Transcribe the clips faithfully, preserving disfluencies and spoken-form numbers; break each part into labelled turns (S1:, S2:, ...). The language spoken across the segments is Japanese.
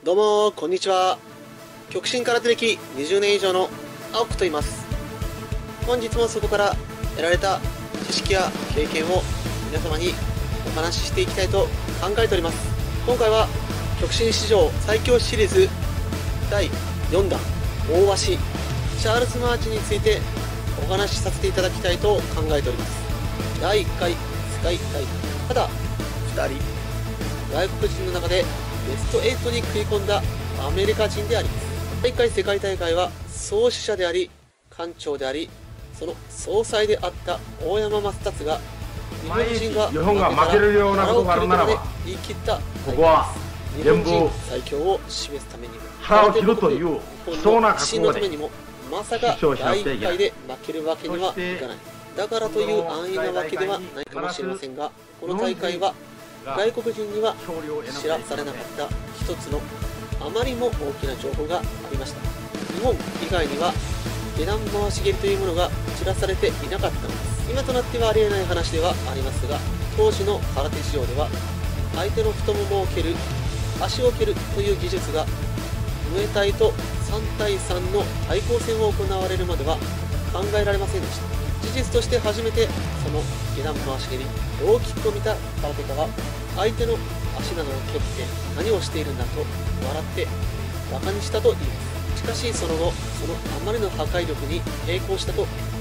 S1: どうもこんにちは。極真空手歴にじゅうねん以上の青木と言います。本日もそこから得られた知識や経験を皆様にお話ししていきたいと考えております。今回は極真史上最強シリーズだいよんだん大鷲チャールズ・マーチについてお話しさせていただきたいと考えております。だいいっかい世界大会、ただふたり外国人の中でベストはちに食い込んだアメリカ人であります。だいいっかい世界大会は創始者であり館長でありその総裁であった大山正達が日本人が
S2: 日本が負けるようなことがあるならば
S1: 言い切った
S2: ここは
S1: 日本人最強を示すためにも
S2: 腹を切るという悲壮な覚悟で
S1: まさかだいいっかいで負けるわけにはいかない。だからという安易なわけではないかもしれませんが、この大会は外国人には知らされなかった一つのあまりも大きな情報がありました。日本以外には下段回し蹴りというものが知らされていなかったのです。今となってはありえない話ではありますが、当時の空手事情では相手の太ももを蹴る、足を蹴るという技術がムエタイとさんたいさんの対抗戦を行われるまでは考えられませんでした。事実として初めてその下段回し蹴り、ローキックを見た空手家は相手の足などを蹴って何をしているんだと笑ってバカにしたと言います。しかしその後、そのあまりの破壊力に抵抗したと言います。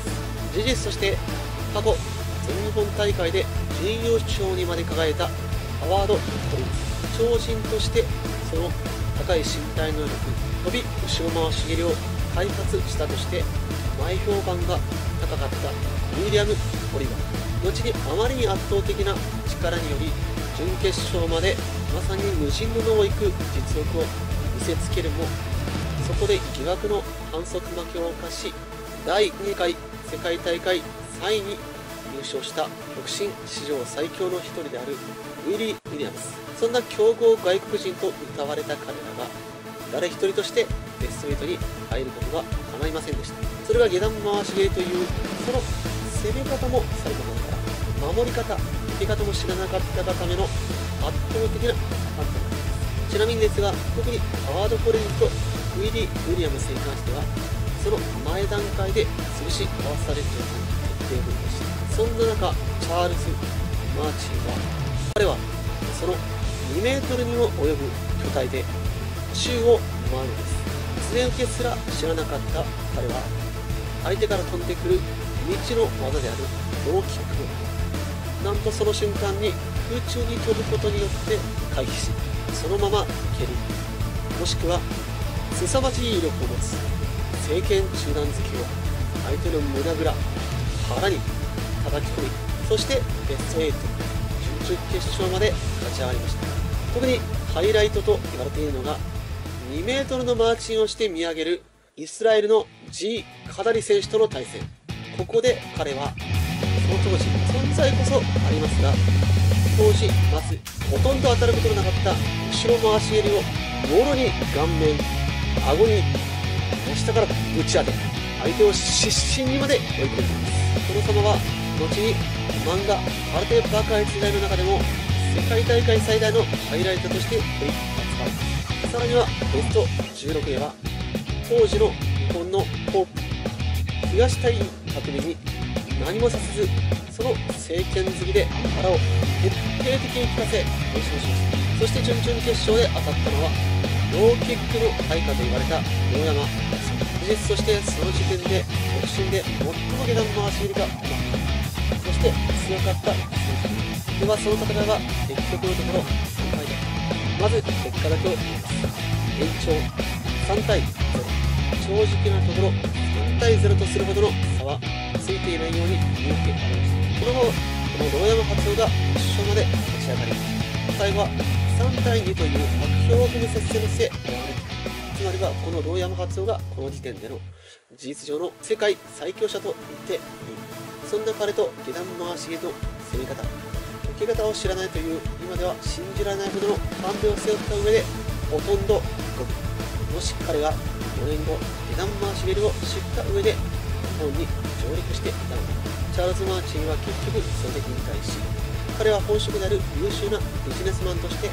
S1: 事実として過去全日本大会で準優勝にまで輝いたハワード・トリンス、超人としてその高い身体能力、飛び後ろ回し蹴りを開発したとして前評判が高かったウィリアム・オリバー、後にあまりに圧倒的な力により準決勝までまさに無人の能をいく実力を見せつけるも、そこで疑惑の反則負けを犯しだいにかい世界大会さんいに優勝した極真史上最強の一人であるウィリー・ウィリアムス。そんな強豪外国人と謳われた彼らが誰一人としてベストはちに入ることが叶いませんでした。それが下段回し蹴りというその攻め方もさることながら守り方、受け方も知らなかったがための圧倒的な判断です。ちなみにですが、特にハワード・コレンズとウィリー・ウィリアムスに関してはその前段階で潰し合わされる状態に徹底ぶりでした。そんな中、チャールズ・マーチンは彼はそのにメートルにも及ぶ巨体で宙を舞うのです。杖受けすら知らなかった彼は相手から飛んでくる未知の技であるローキックをなんとその瞬間に空中に飛ぶことによって回避し、そのまま蹴り、もしくは凄まじい威力を持つ正拳中段突きを相手の胸ぐら、腹に叩き込み、そしてベストはち準々決勝まで勝ち上がりました。特にハイライトと言われているのがにメートルのマーチンをして見上げるイスラエルの G カダリ選手との対戦。ここで彼はその当時存在こそありますが、当時まずほとんど当たることのなかった後ろ回し蹴りをもろに顔面、顎に真下からぶち当て相手を失神にまで追い込んでいます。この様は後に漫画「空手爆発時代」の中でも世界大会最大のハイライトとして取り扱われます。さらにはベストじゅうろくでは当時の日本のホープ東隊員革命に何もさせずその正拳突きで腹を徹底的に効かせ優勝しました。そして準々決勝で当たったのはローキックの大家と言われた大山。事実としてその時点で極真で最も下段回し蹴りがうまかった、そして強かった選手では、その戦いは結局のところさんかいでまず結果だけを言います。延長さんたいゼロ、正直なところさんたいゼロとするほどの差はついていないように見受けられました。この後、この堂山初夫が決勝まで勝ち上がり、最後はさんたいにという目標を踏む接戦の末敗れた。つまりはこの堂山初夫がこの時点での事実上の世界最強者と言っていい。そんな彼と下段回し蹴りの攻め方、受け方を知らないという今では信じられないほどのハンデを背負った上でほとんど五分。もし彼がよねんご下段回し蹴りを知った上で日本に上陸していたのだ。チャールズ・マーチンは結局それで引退し、彼は本職である優秀なビジネスマンとして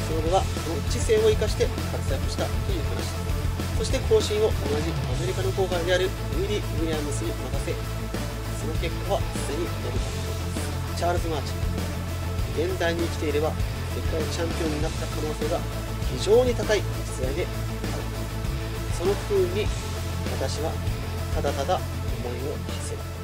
S1: その後はその知性を生かして活躍したという話です。そして後進を同じアメリカの後輩であるウィリー・ウィリアムスに任せ、その結果はすでに出るかと思います。チャールズ・マーチン、現代に生きていれば世界チャンピオンになった可能性が非常に高い実在である。その不運に私はただただ思いを馳せる。